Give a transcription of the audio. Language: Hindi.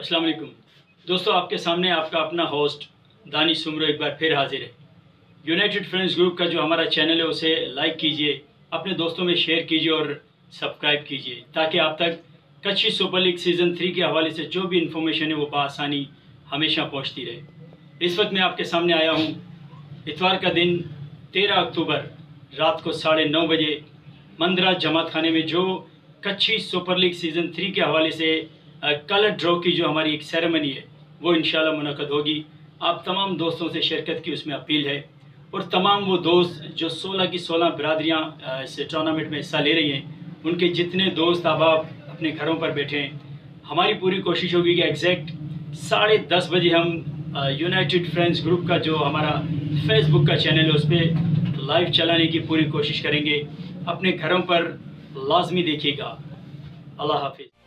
अस्सलाम वालेकुम दोस्तों, आपके सामने आपका अपना होस्ट दानिश सुमरो एक बार फिर हाजिर है। यूनाइटेड फ्रेंड्स ग्रुप का जो हमारा चैनल है उसे लाइक कीजिए, अपने दोस्तों में शेयर कीजिए और सब्सक्राइब कीजिए ताकि आप तक कच्ची सुपर लीग सीज़न 3 के हवाले से जो भी इंफॉर्मेशन है वो बआसानी हमेशा पहुंचती रहे। इस वक्त मैं आपके सामने आया हूं इतवार का दिन 13 अक्टूबर रात को 9:30 बजे मंदरा जमात खाने में जो कच्ची सुपर लीग सीज़न 3 के हवाले से कलर ड्रॉ की जो हमारी एक सेरेमनी है वो इंशाल्लाह मुनक़द होगी। आप तमाम दोस्तों से शिरकत की उसमें अपील है और तमाम वो दोस्त जो 16 की 16 बरादरियाँ इस टूर्नामेंट में हिस्सा ले रही हैं, उनके जितने दोस्त अहबाब अपने घरों पर बैठे हैं, हमारी पूरी कोशिश होगी कि एग्जैक्ट 10:30 बजे हम यूनाइटेड फ्रेंड्स ग्रुप का जो हमारा फेसबुक का चैनल है उस पर लाइव चलाने की पूरी कोशिश करेंगे। अपने घरों पर लाजमी देखिएगा। अल्लाह हाफिज़।